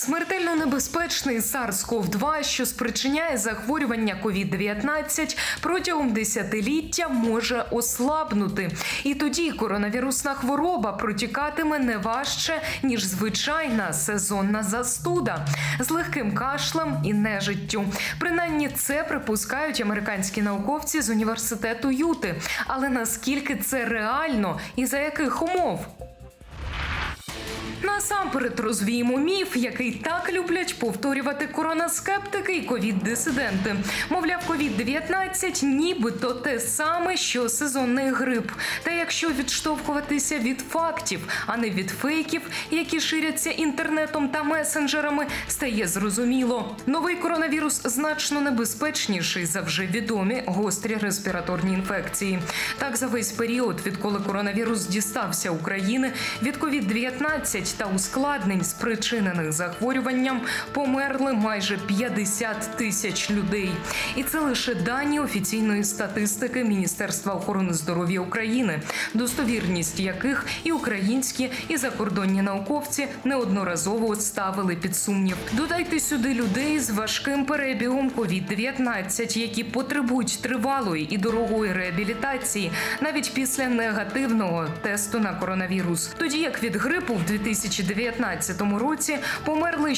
Смертельно небезпечний SARS-CoV-2, що спричиняє захворювання COVID-19, протягом десятиліття може ослабнути. І тоді коронавірусна хвороба протікатиме не важче, ніж звичайна сезонна застуда, з легким кашлем і нежиттю. Принаймні це припускають американські науковці з університету Юти. Але наскільки це реально і за яких умов? Насамперед розвіємо міф, який так люблять повторювати коронаскептики і ковід-дисиденти. Мовляв, ковід-19 нібито те саме, що сезонний грип. Та якщо відштовхуватися від фактів, а не від фейків, які ширяться інтернетом та месенджерами, стає зрозуміло. Новий коронавірус значно небезпечніший за вже відомі гострі респіраторні інфекції. Так, за весь період, відколи коронавірус дістався України, від ковід-19 та ускладнень, спричинених захворюванням, померли майже 50 тисяч людей. І це лише дані офіційної статистики Міністерства охорони здоров'я України, достовірність яких і українські, і закордонні науковці неодноразово ставили під сумнів. Додайте сюди людей з важким перебігом COVID-19, які потребують тривалої і дорогої реабілітації, навіть після негативного тесту на коронавірус. Тоді як від грипу в 2019 році померли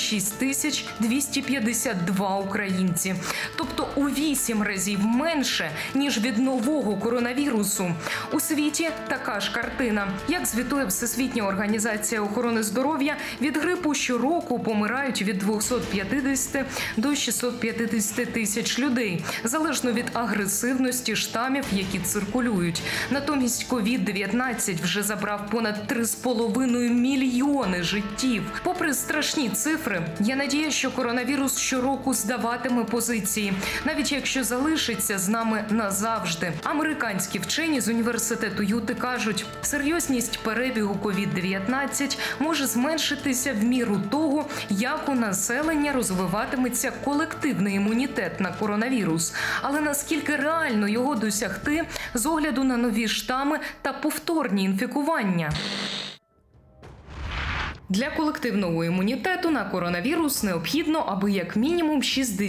6252 українці. Тобто у 8 разів менше, ніж від нового коронавірусу. У світі така ж картина. Як звітує Всесвітня організація охорони здоров'я, від грипу щороку помирають від 250 до 650 тисяч людей, залежно від агресивності штамів, які циркулюють. Натомість COVID-19 вже забрав понад 3,5 мільйони життів. Попри страшні цифри, є надія, що коронавірус щороку здаватиме позиції, навіть якщо залишиться з нами назавжди. Американські вчені з університету Юти кажуть, серйозність перебігу COVID-19 може зменшитися в міру того, як у населення розвиватиметься колективний імунітет на коронавірус. Але наскільки реально його досягти з огляду на нові штами та повторні інфікування? Для колективного імунітету на коронавірус необхідно, аби як мінімум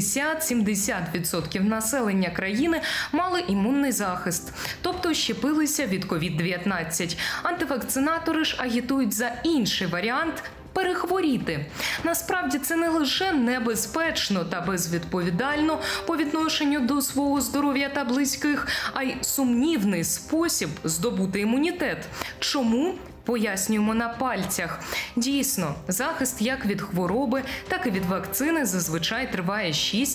60-70% населення країни мали імунний захист, тобто щепилися від COVID-19. Антивакцинатори ж агітують за інший варіант – перехворіти. Насправді це не лише небезпечно та безвідповідально по відношенню до свого здоров'я та близьких, а й сумнівний спосіб здобути імунітет. Чому? Пояснюємо на пальцях. Дійсно, захист як від хвороби, так і від вакцини зазвичай триває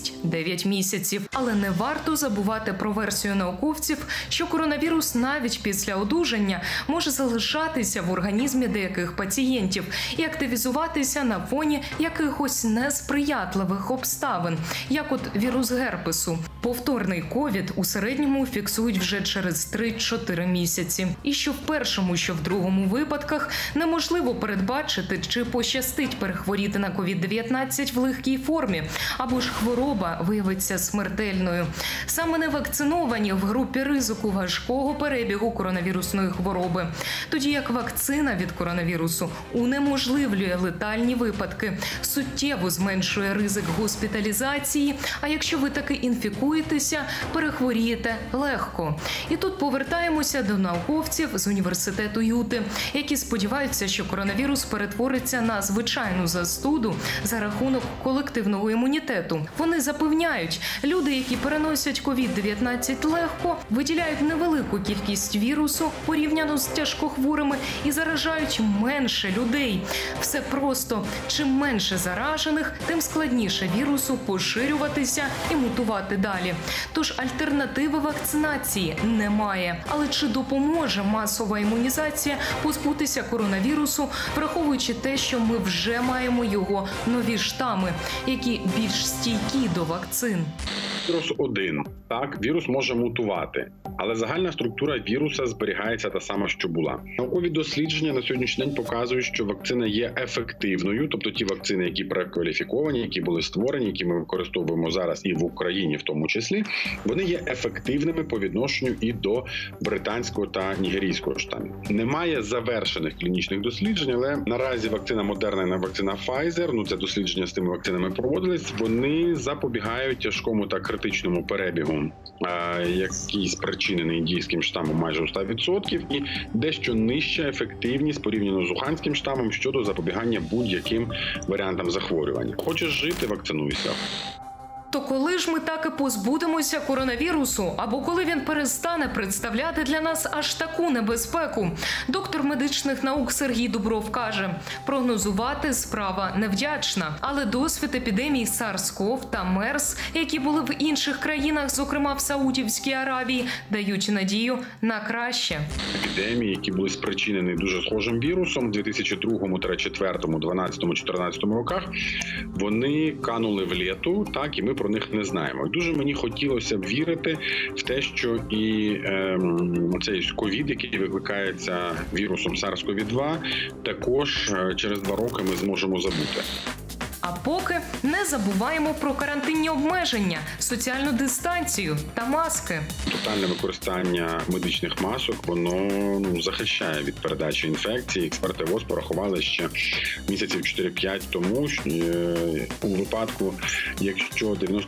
6-9 місяців. Але не варто забувати про версію науковців, що коронавірус навіть після одужання може залишатися в організмі деяких пацієнтів і активізуватися на фоні якихось несприятливих обставин, як от вірус герпесу. Повторний ковід у середньому фіксують вже через 3-4 місяці. І що в першому, що в другому випадках неможливо передбачити, чи пощастить перехворіти на COVID-19 в легкій формі, або ж хвороба виявиться смертельною. Саме невакциновані в групі ризику важкого перебігу коронавірусної хвороби. Тоді як вакцина від коронавірусу унеможливлює летальні випадки, суттєво зменшує ризик госпіталізації, а якщо ви таки інфікуєтеся, перехворієте легко. І тут повертаємося до науковців з університету Юти, які сподіваються, що коронавірус перетвориться на звичайну застуду за рахунок колективного імунітету. Вони запевняють, люди, які переносять COVID-19 легко, виділяють невелику кількість вірусу порівняно з тяжкохворими і заражають менше людей. Все просто. Чим менше заражених, тим складніше вірусу поширюватися і мутувати далі. Тож альтернативи вакцинації немає. Але чи допоможе масова імунізація позбутися коронавірусу, враховуючи те, що ми вже маємо його нові штами, які більш стійкі до вакцин? вірус один. Так, вірус може мутувати, але загальна структура віруса зберігається та сама, що була. Наукові дослідження на сьогоднішній день показують, що вакцина є ефективною, тобто ті вакцини, які перекваліфіковані, які були створені, які ми використовуємо зараз і в Україні в тому числі, вони є ефективними по відношенню і до британського та нігерійського штамів. Немає завершених клінічних досліджень, але наразі вакцина Moderna і вакцина Pfizer, це дослідження з тими вакцинами проводились, вони запобігають тяжкому та критичному перебігу, який спричинений індійським штамом майже у 100%, і дещо нижча ефективність порівняно з уханським штамом щодо запобігання будь-яким варіантам захворювання. Хочеш жити – вакцинуйся. То коли ж ми так і позбудемося коронавірусу? Або коли він перестане представляти для нас аж таку небезпеку? Доктор медичних наук Сергій Дубров каже, прогнозувати справа невдячна. Але досвід епідемій SARS-CoV та MERS, які були в інших країнах, зокрема в Саудівській Аравії, дають надію на краще. Епідемії, які були спричинені дуже схожим вірусом у 2002, 2004, 2012, 2014 роках, вони канули в літу, так, і ми про них не знаємо. Дуже мені хотілося б вірити в те, що і цей ковід, який викликається вірусом SARS-CoV-2, також через 2 роки ми зможемо забути. А поки не забуваємо про карантинні обмеження, соціальну дистанцію та маски. Тотальне використання медичних масок, воно захищає від передачі інфекції. Експерти ВОЗ порахували ще місяців 4-5 тому, у випадку, якщо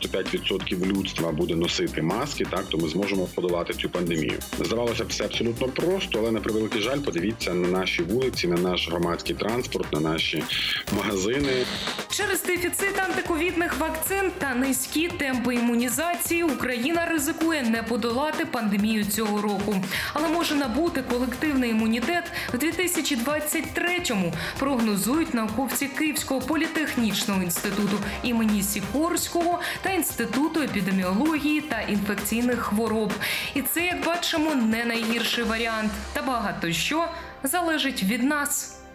95% людства буде носити маски, так, то ми зможемо подолати цю пандемію. Здавалося б, все абсолютно просто, але на превеликий жаль, подивіться на наші вулиці, на наш громадський транспорт, на наші магазини. Через дефіцит антиковідних вакцин та низькі темпи імунізації Україна ризикує не подолати пандемію цього року. Але може набути колективний імунітет в 2023-му, прогнозують науковці Київського політехнічного інституту імені Сікорського та Інституту епідеміології та інфекційних хвороб. І це, як бачимо, не найгірший варіант. Та багато що залежить від нас.